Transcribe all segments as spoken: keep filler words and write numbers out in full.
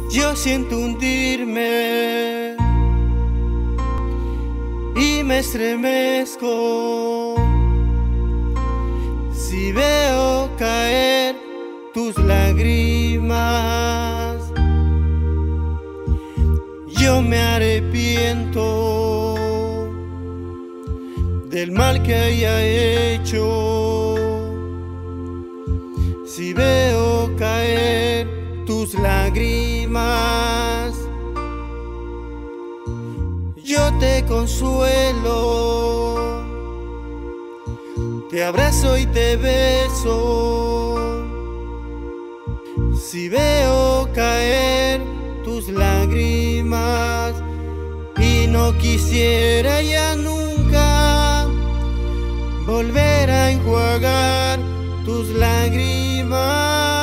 Yo siento hundirme y me estremezco si veo caer tus lágrimas. Yo me arrepiento del mal que haya hecho si veo caer tus lágrimas. Yo te consuelo, te abrazo y te beso si veo caer tus lágrimas, y no quisiera ya nunca volver a enjuagar tus lágrimas.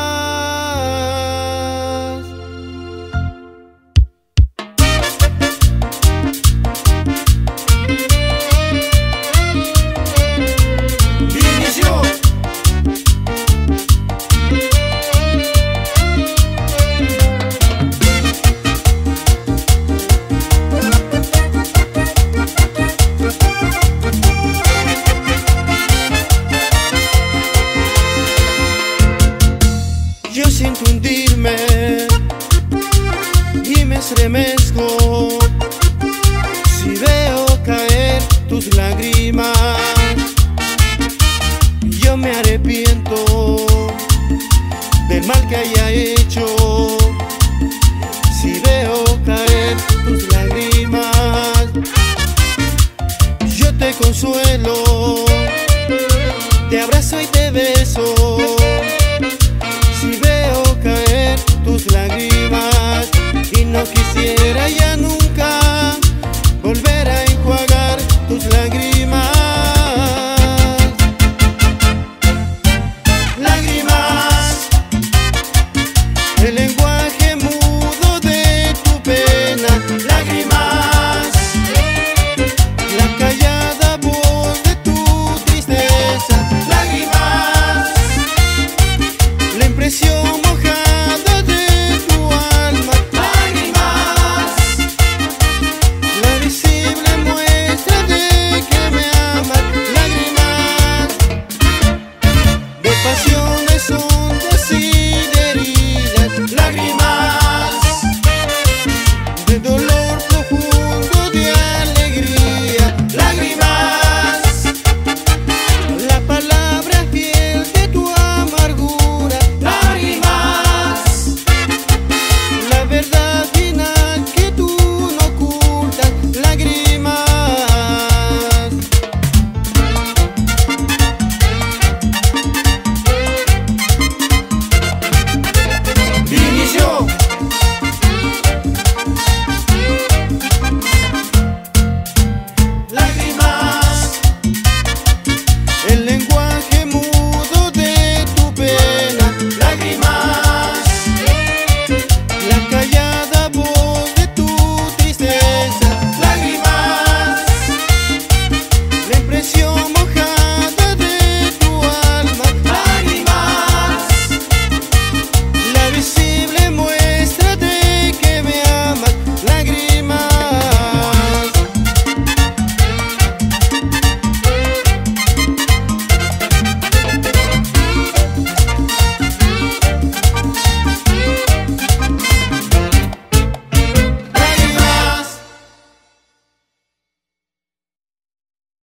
Yo siento hundirme y me estremezco si veo caer tus lágrimas. Yo me arrepiento del mal que haya hecho si veo caer tus lágrimas. Yo te consuelo, te abrazo y